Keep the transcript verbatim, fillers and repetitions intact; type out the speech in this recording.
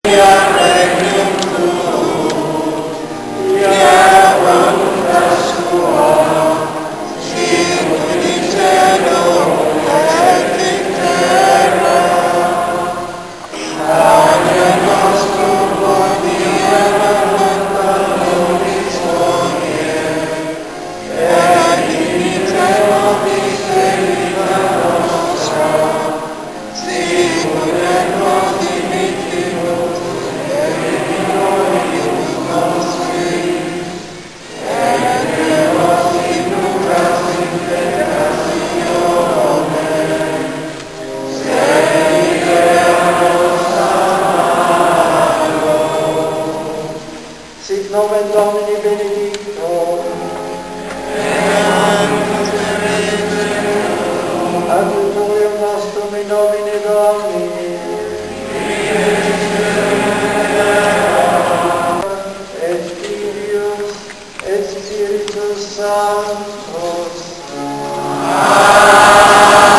Sit nomen Domini benedictum. Adiutorium nostrum in nomine Domini. Et Filius et Spiritus Sanctus. Amen.